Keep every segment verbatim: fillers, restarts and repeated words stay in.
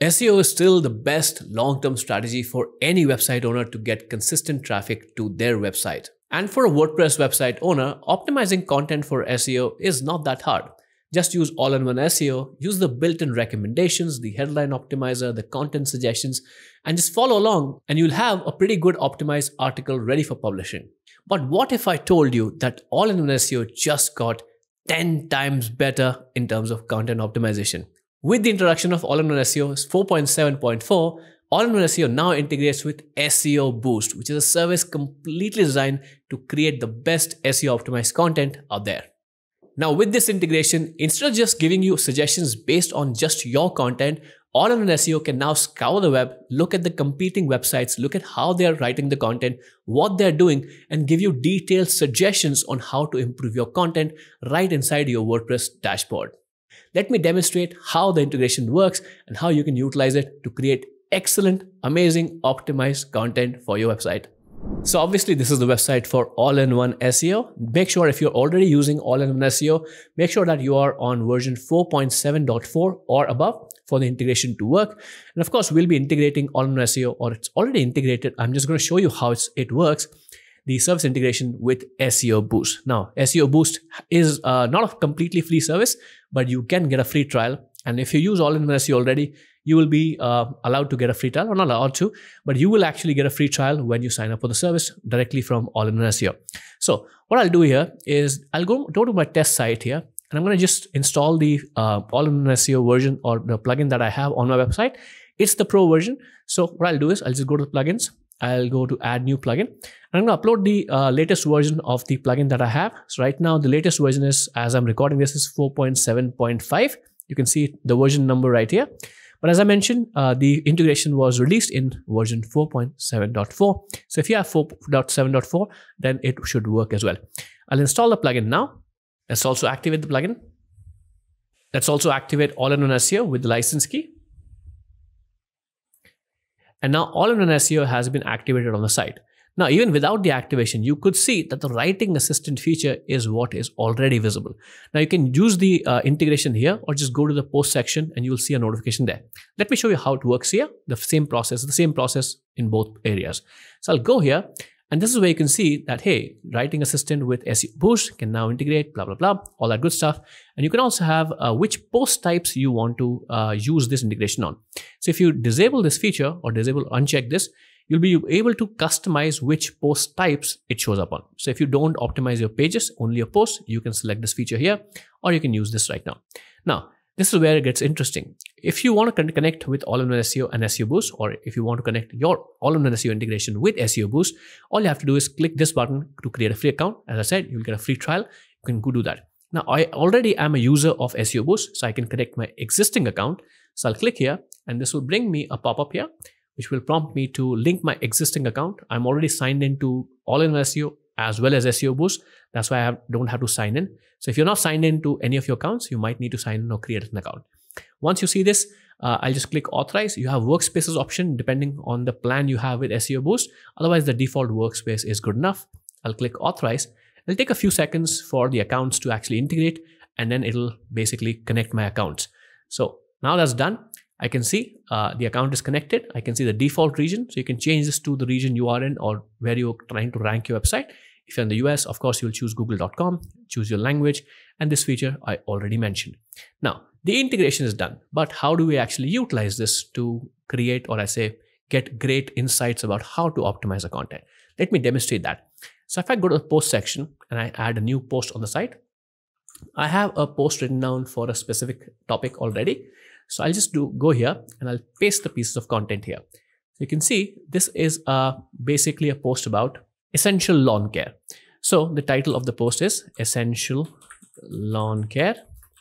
S E O is still the best long-term strategy for any website owner to get consistent traffic to their website. And for a WordPress website owner, optimizing content for S E O is not that hard. Just use all-in-one S E O, use the built-in recommendations, the headline optimizer, the content suggestions, and just follow along and you'll have a pretty good optimized article ready for publishing. But what if I told you that all-in-one S E O just got ten times better in terms of content optimization? With the introduction of all-in-one S E O four point seven point four, all-in-one S E O now integrates with SEOBoost, which is a service completely designed to create the best S E O optimized content out there. Now with this integration, instead of just giving you suggestions based on just your content, all-in-one S E O can now scour the web, look at the competing websites, look at how they're writing the content, what they're doing, and give you detailed suggestions on how to improve your content right inside your WordPress dashboard. Let me demonstrate how the integration works and how you can utilize it to create excellent, amazing, optimized content for your website. So obviously this is the website for all-in-one S E O. Make sure if you're already using all-in-one S E O, make sure that you are on version four point seven point four or above for the integration to work. And of course, we'll be integrating all-in-one S E O, or it's already integrated. I'm just going to show you how it's, it works. The service integration with SEOBoost. Now, SEOBoost is uh, not a completely free service, but you can get a free trial. And if you use all-in-one S E O already, you will be uh, allowed to get a free trial, or not allowed to, but you will actually get a free trial when you sign up for the service directly from all-in-one S E O. So what I'll do here is I'll go, go to my test site here, and I'm going to just install the uh, all-in-one S E O version or the plugin that I have on my website. It's the pro version. So what I'll do is I'll just go to the plugins. I'll go to add new plugin. And I'm going to upload the uh, latest version of the plugin that I have. So right now, the latest version is, as I'm recording this, is four point seven point five. You can see the version number right here. But as I mentioned, uh, the integration was released in version four point seven point four. So if you have four point seven point four, then it should work as well. I'll install the plugin now. Let's also activate the plugin. Let's also activate all-in-one S E O with the license key. And now all-in-one S E O has been activated on the site. Now, even without the activation, you could see that the writing assistant feature is what is already visible. Now, you can use the uh, integration here or just go to the post section and you will see a notification there. Let me show you how it works here. The same process, the same process in both areas. So I'll go here, and this is where you can see that, hey, writing assistant with SEOBoost can now integrate, blah, blah, blah, all that good stuff. And you can also have uh, which post types you want to uh, use this integration on. So if you disable this feature or disable, uncheck this, you'll be able to customize which post types it shows up on. So if you don't optimize your pages, only your posts, you can select this feature here, or you can use this right now. Now, this is where it gets interesting. If you want to connect with all-in-one S E O and SEOBoost, or if you want to connect your all-in-one S E O integration with SEOBoost, all you have to do is click this button to create a free account. As I said, you'll get a free trial. You can go do that. Now, I already am a user of SEOBoost, so I can connect my existing account. So I'll click here, and this will bring me a pop-up here, which will prompt me to link my existing account. I'm already signed into all-in-one S E O as well as SEOBoost. That's why I have, don't have to sign in. So if you're not signed in to any of your accounts, you might need to sign in or create an account. Once you see this, uh, I'll just click authorize. You have workspaces option depending on the plan you have with SEOBoost. Otherwise, the default workspace is good enough. I'll click authorize. It'll take a few seconds for the accounts to actually integrate, and then it'll basically connect my accounts. So now that's done. I can see uh, the account is connected. I can see the default region. So you can change this to the region you are in or where you're trying to rank your website. If you're in the U S, of course, you'll choose google dot com, choose your language, and this feature I already mentioned. Now, the integration is done, but how do we actually utilize this to create, or I say, get great insights about how to optimize the content? Let me demonstrate that. So if I go to the post section and I add a new post on the site, I have a post written down for a specific topic already. So I'll just do go here and I'll paste the pieces of content here. So you can see this is uh, basically a post about essential lawn care. So the title of the post is Essential Lawn Care,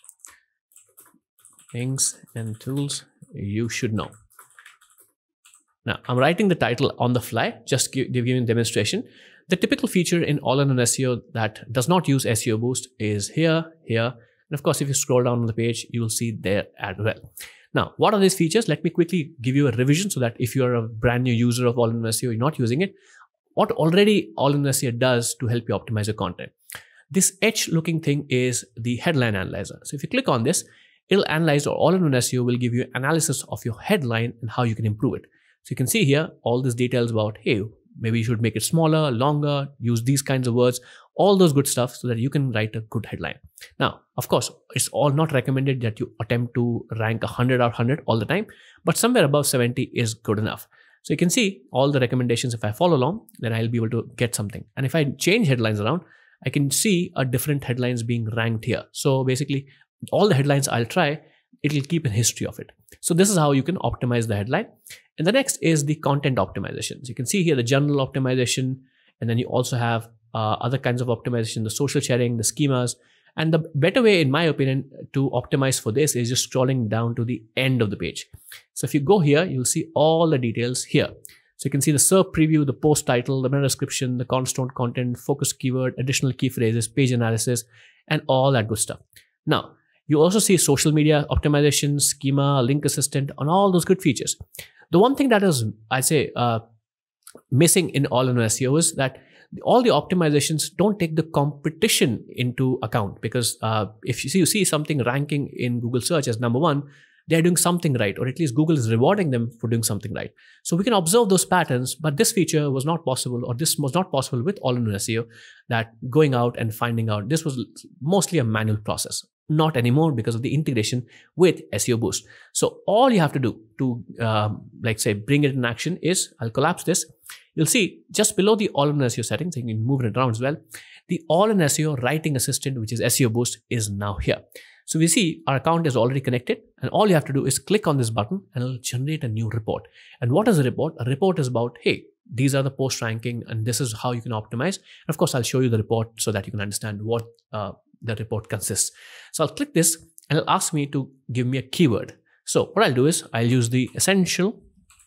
Things and Tools You Should Know. Now I'm writing the title on the fly, just give, give you a demonstration. The typical feature in all-in-one S E O that does not use SEOBoost is here, here. And of course, if you scroll down on the page, you will see there as well. Now, what are these features? Let me quickly give you a revision so that if you're a brand new user of all-in-one S E O, you're not using it, what already all-in-one S E O does to help you optimize your content. This H looking thing is the headline analyzer. So if you click on this, it'll analyze, or all-in-one S E O will give you analysis of your headline and how you can improve it. So you can see here all these details about, hey, maybe you should make it smaller, longer, use these kinds of words, all those good stuff so that you can write a good headline. Now, of course, it's all not recommended that you attempt to rank one hundred or one hundred all the time, but somewhere above seventy is good enough. So you can see all the recommendations. If I follow along, then I'll be able to get something. And if I change headlines around, I can see a different headlines being ranked here. So basically, all the headlines I'll try, it'll keep a history of it. So this is how you can optimize the headline. And the next is the content optimizations. You can see here the general optimization, and then you also have uh, other kinds of optimization, the social sharing, the schemas. And the better way, in my opinion, to optimize for this is just scrolling down to the end of the page. So if you go here, you'll see all the details here. So you can see the S E R P preview, the post title, the meta description, the cornerstone content, focus keyword, additional key phrases, page analysis, and all that good stuff. Now, you also see social media optimization, schema, link assistant, and all those good features. The one thing that is, I say, uh, missing in all-in-one S E O is that all the optimizations don't take the competition into account, because uh, if you see, you see something ranking in Google search as number one, they're doing something right, or at least Google is rewarding them for doing something right. So we can observe those patterns, but this feature was not possible, or this was not possible with all-in-one S E O, that going out and finding out, this was mostly a manual process. Not anymore because of the integration with SEOBoost. So all you have to do to, um, like say, bring it in action is, I'll collapse this. You'll see just below the all-in-one S E O settings, you can move it around as well. The all-in-one S E O writing assistant, which is SEOBoost, is now here. So we see our account is already connected, and all you have to do is click on this button and it'll generate a new report. And what is a report? A report is about, hey, these are the post ranking and this is how you can optimize. And of course, I'll show you the report so that you can understand what uh, the report consists. So I'll click this and it'll ask me to give me a keyword. So what I'll do is I'll use the essential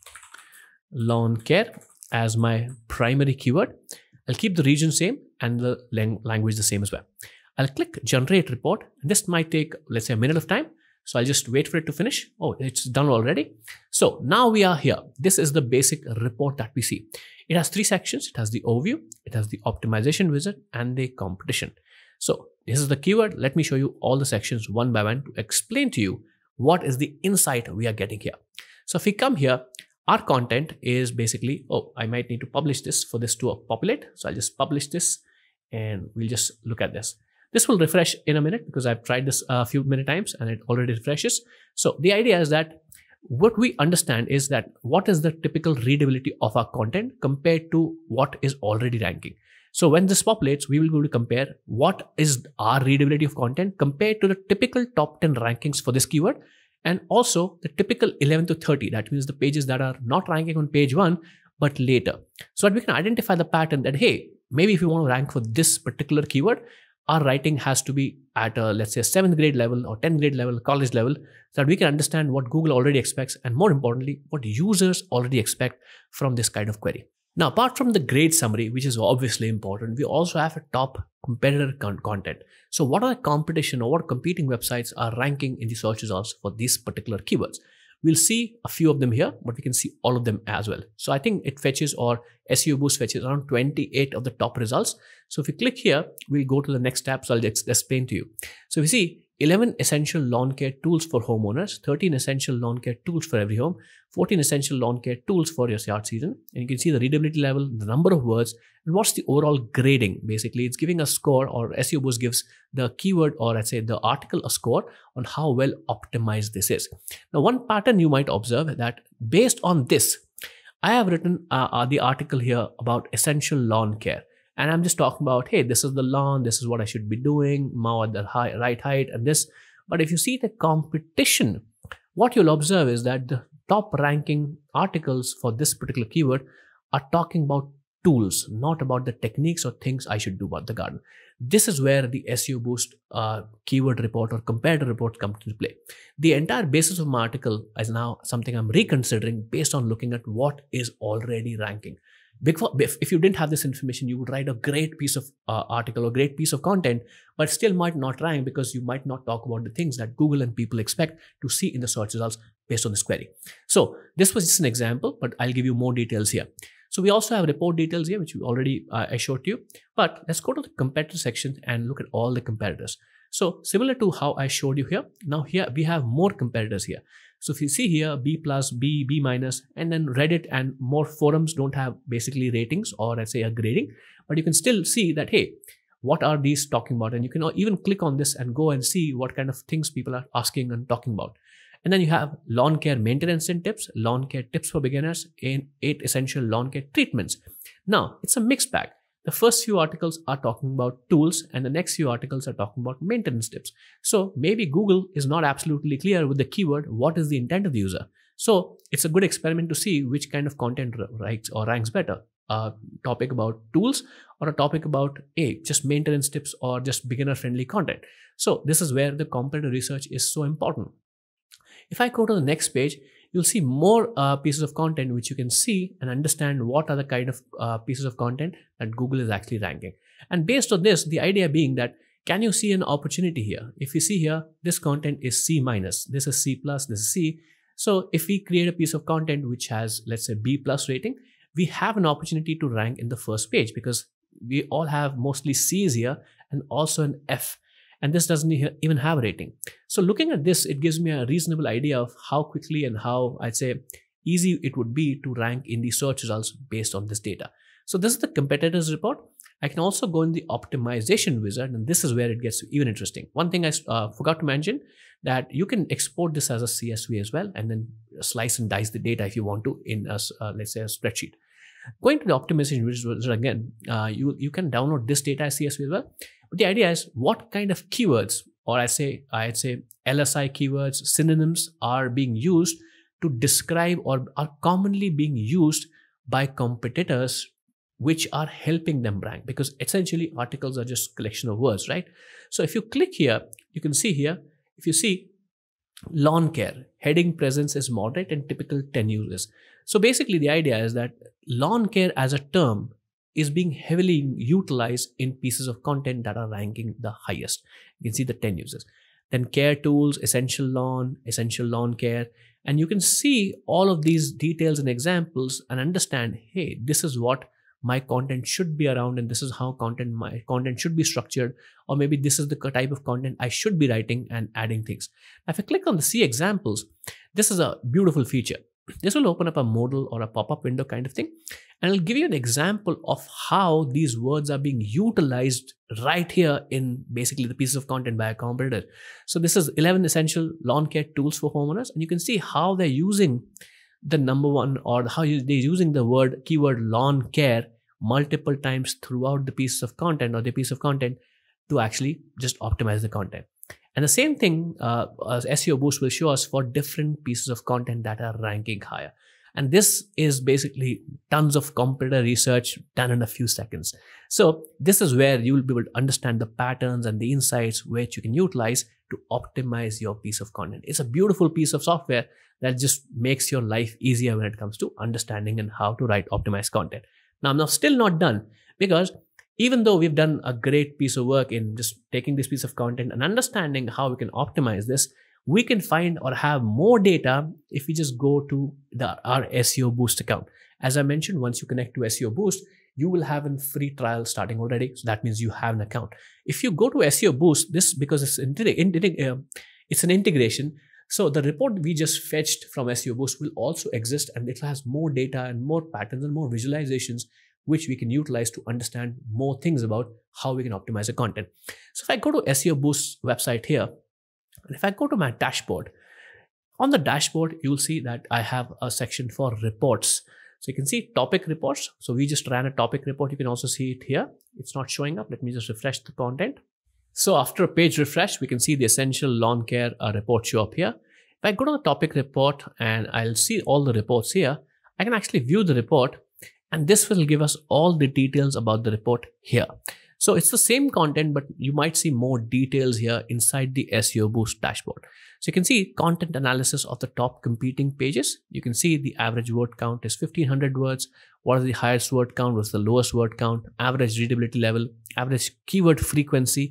lawn care as my primary keyword. I'll keep the region same and the language the same as well. I'll click generate report. This might take, let's say, a minute of time. So I'll just wait for it to finish. Oh, it's done already. So now we are here. This is the basic report that we see. It has three sections. It has the overview, it has the optimization wizard, and the competition. So this is the keyword. Let me show you all the sections one by one to explain to you what is the insight we are getting here. So if we come here, our content is basically, oh, I might need to publish this for this to populate. So I'll just publish this and we'll just look at this. This will refresh in a minute because I've tried this a few many times and it already refreshes. So the idea is that what we understand is that what is the typical readability of our content compared to what is already ranking. So when this populates, we will go to compare what is our readability of content compared to the typical top ten rankings for this keyword, and also the typical eleven to thirty. That means the pages that are not ranking on page one, but later. So that we can identify the pattern that, hey, maybe if you want to rank for this particular keyword, our writing has to be at a, let's say, seventh grade level or tenth grade level, college level, so that we can understand what Google already expects, and more importantly, what users already expect from this kind of query. Now, apart from the grade summary, which is obviously important, we also have a top competitor con content. So what are the competition or what competing websites are ranking in the search results for these particular keywords? We'll see a few of them here, but we can see all of them as well. So I think it fetches, or SEOBoost fetches, around twenty-eight of the top results. So if you click here, we'll go to the next tab. So I'll ex explain to you. So we see eleven essential lawn care tools for homeowners, thirteen essential lawn care tools for every home, fourteen essential lawn care tools for your yard season. And you can see the readability level, the number of words, and what's the overall grading. Basically, it's giving a score, or SEOBoost gives the keyword, or let's say the article, a score on how well optimized this is. Now, one pattern you might observe that based on this, I have written uh, uh, the article here about essential lawn care. And I'm just talking about, hey, this is the lawn, this is what I should be doing, mow at the high, right height, and this. But if you see the competition, what you'll observe is that the top ranking articles for this particular keyword are talking about tools, not about the techniques or things I should do about the garden. This is where the SEOBoost uh, keyword report or comparator report comes into play. The entire basis of my article is now something I'm reconsidering based on looking at what is already ranking. If you didn't have this information, you would write a great piece of uh, article or great piece of content, but still might not rank because you might not talk about the things that Google and people expect to see in the search results based on this query. So this was just an example, but I'll give you more details here. So we also have report details here, which we already uh, I showed you. But let's go to the competitor section and look at all the competitors. So similar to how I showed you here, now here we have more competitors here. So if you see here, B plus, B, B minus, and then Reddit and more forums don't have basically ratings or let's say a grading, but you can still see that, hey, what are these talking about? And you can even click on this and go and see what kind of things people are asking and talking about. And then you have lawn care maintenance and tips, lawn care tips for beginners, and eight essential lawn care treatments. Now, it's a mixed bag. The first few articles are talking about tools and the next few articles are talking about maintenance tips. So maybe Google is not absolutely clear with the keyword, what is the intent of the user? So it's a good experiment to see which kind of content ranks or ranks better. A topic about tools or a topic about a just maintenance tips or just beginner friendly content. So this is where the competitor research is so important. If I go to the next page, you'll see more uh, pieces of content which you can see and understand what are the kind of uh, pieces of content that Google is actually ranking. And based on this, the idea being that, can you see an opportunity here? If you see here, this content is C minus, this is C plus, this is C. So if we create a piece of content which has, let's say, B plus rating, we have an opportunity to rank in the first page because we all have mostly C's here and also an F. And this doesn't even have a rating. So looking at this, it gives me a reasonable idea of how quickly and how, I'd say, easy it would be to rank in the search results based on this data. So this is the competitors report. I can also go in the optimization wizard, and this is where it gets even interesting. One thing I uh, forgot to mention, that you can export this as a C S V as well, and then slice and dice the data if you want to in a, uh, let's say, a spreadsheet. Going to the optimization wizard again, uh, you, you can download this data as C S V as well. But the idea is what kind of keywords, or I say, I'd say L S I keywords, synonyms are being used to describe or are commonly being used by competitors which are helping them rank, because essentially articles are just collection of words, right? So if you click here, you can see here, if you see lawn care, heading presence is moderate and typical ten users. So basically the idea is that lawn care as a term is being heavily utilized in pieces of content that are ranking the highest. You can see the ten users. Then care tools, essential lawn, essential lawn care. And you can see all of these details and examples and understand, hey, this is what my content should be around, and this is how content my content should be structured, or maybe this is the type of content I should be writing and adding things. If I click on the see examples, this is a beautiful feature. This will open up a modal or a pop-up window kind of thing, and it'll give you an example of how these words are being utilized right here in basically the pieces of content by a competitor. So this is eleven essential lawn care tools for homeowners, and you can see how they're using the number one, or how they're using the word keyword lawn care multiple times throughout the piece of content or the piece of content to actually just optimize the content. And the same thing uh, as SEOBoost will show us for different pieces of content that are ranking higher. And this is basically tons of competitor research done in a few seconds. So this is where you will be able to understand the patterns and the insights which you can utilize to optimize your piece of content. It's a beautiful piece of software that just makes your life easier when it comes to understanding and how to write optimized content. Now, I'm now still not done, because even though we've done a great piece of work in just taking this piece of content and understanding how we can optimize this, we can find or have more data if we just go to the, our SEOBoost account. As I mentioned, once you connect to SEOBoost, you will have a free trial starting already. So that means you have an account. If you go to SEOBoost, this, because it's, uh, it's an integration, so the report we just fetched from SEOBoost will also exist, and it has more data and more patterns and more visualizations which we can utilize to understand more things about how we can optimize the content. So if I go to SEOBoost website here, and if I go to my dashboard, on the dashboard, you'll see that I have a section for reports. So you can see topic reports. So we just ran a topic report. You can also see it here. It's not showing up. Let me just refresh the content. So after a page refresh, we can see the essential lawn care uh, report show up here. If I go to the topic report and I'll see all the reports here, I can actually view the report, and this will give us all the details about the report here. So it's the same content, but you might see more details here inside the SEOBoost dashboard. So you can see content analysis of the top competing pages. You can see the average word count is fifteen hundred words. What is the highest word count? What's the lowest word count? Average readability level, average keyword frequency.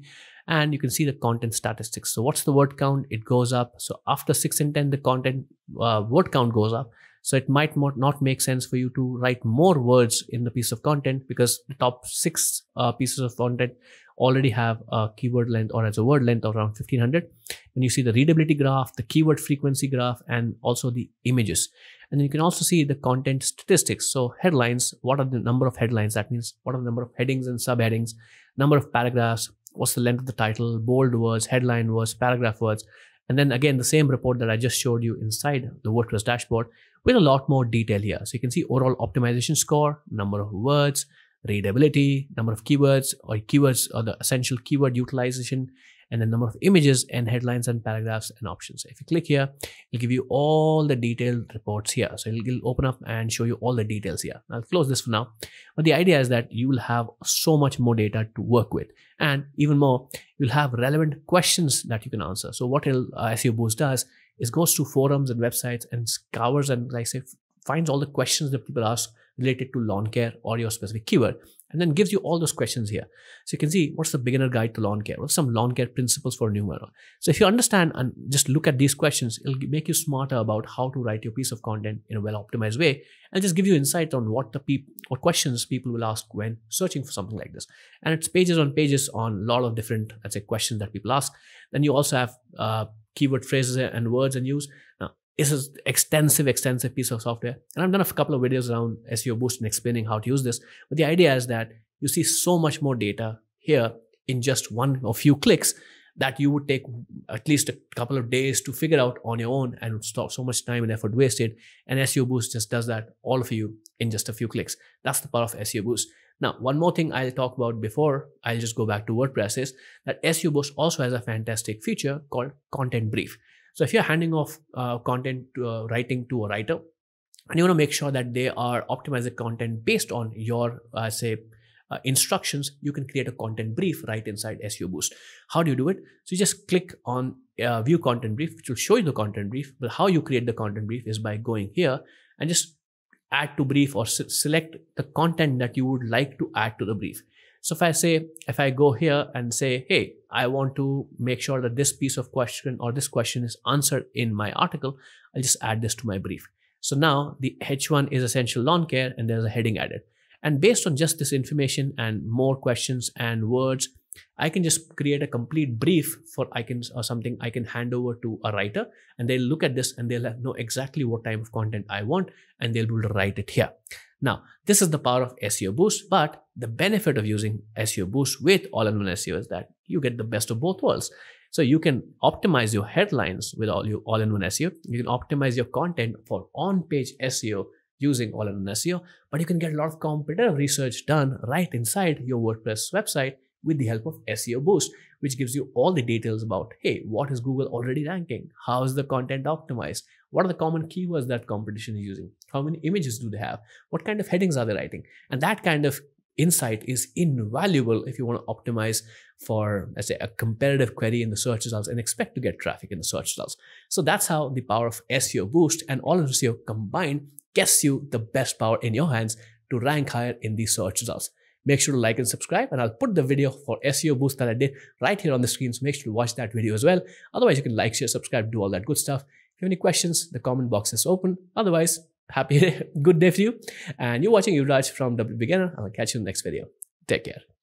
and you can see the content statistics. So what's the word count? It goes up. So after six and ten, the content uh, word count goes up. So it might not make sense for you to write more words in the piece of content, because the top six uh, pieces of content already have a keyword length or as a word length of around fifteen hundred. And you see the readability graph, the keyword frequency graph, and also the images. And then you can also see the content statistics. So headlines, what are the number of headlines? That means what are the number of headings and subheadings, number of paragraphs, what's the length of the title, bold words, headline words, paragraph words. And then again, the same report that I just showed you inside the WordPress dashboard with a lot more detail here. So you can see overall optimization score, number of words, readability, number of keywords or keywords or the essential keyword utilization, and the number of images and headlines and paragraphs and options. If you click here, it'll give you all the detailed reports here. So it'll, it'll open up and show you all the details here. I'll close this for now. But the idea is that you will have so much more data to work with. And even more, you'll have relevant questions that you can answer. So what it'll, uh, SEOBoost does is goes to forums and websites and scours and, like I say, finds all the questions that people ask related to lawn care or your specific keyword, and then gives you all those questions here. So you can see what's the beginner guide to lawn care, what's some lawn care principles for a new learner. So if you understand and just look at these questions, it'll make you smarter about how to write your piece of content in a well-optimized way, and just give you insight on what the people, what questions people will ask when searching for something like this. And it's pages on pages on a lot of different, let's say, questions that people ask. Then you also have uh, keyword phrases and words and use. Now, this is extensive, extensive piece of software. And I've done a couple of videos around SEOBoost and explaining how to use this. But the idea is that you see so much more data here in just one or few clicks that you would take at least a couple of days to figure out on your own, and would stop so much time and effort wasted. And SEOBoost just does that all for you in just a few clicks. That's the power of SEOBoost. Now, one more thing I'll talk about before I'll just go back to WordPress is that SEOBoost also has a fantastic feature called content brief. So if you're handing off uh, content to, uh, writing to a writer, and you want to make sure that they are optimizing the content based on your, uh, say, uh, instructions, you can create a content brief right inside SEOBoost. How do you do it? So you just click on uh, view content brief, which will show you the content brief. But how you create the content brief is by going here and just add to brief, or select the content that you would like to add to the brief. So if I say, if I go here and say, hey, I want to make sure that this piece of question or this question is answered in my article, I'll just add this to my brief. So now the H one is essential lawn care, and there's a heading added. And based on just this information and more questions and words, I can just create a complete brief for icons or something I can hand over to a writer, and they'll look at this and they'll know exactly what type of content I want, and they'll be able to write it here. Now, this is the power of SEOBoost, but the benefit of using SEOBoost with all-in-one S E O is that you get the best of both worlds. So you can optimize your headlines with all your all-in-one S E O. You can optimize your content for on-page S E O using all-in-one S E O, but you can get a lot of competitive research done right inside your WordPress website with the help of SEOBoost, which gives you all the details about, hey, what is Google already ranking? How is the content optimized? What are the common keywords that competition is using? How many images do they have? What kind of headings are they writing? And that kind of insight is invaluable if you want to optimize for, let's say, a competitive query in the search results and expect to get traffic in the search results. So that's how the power of SEOBoost and all-in-one S E O combined gets you the best power in your hands to rank higher in the search results. Make sure to like and subscribe, and I'll put the video for SEOBoost that I did right here on the screen, so make sure to watch that video as well. Otherwise, you can like, share, subscribe, do all that good stuff. If you have any questions, the comment box is open. Otherwise, happy, good day for you. And you're watching Yuvraj from W Beginner. I'll catch you in the next video. Take care.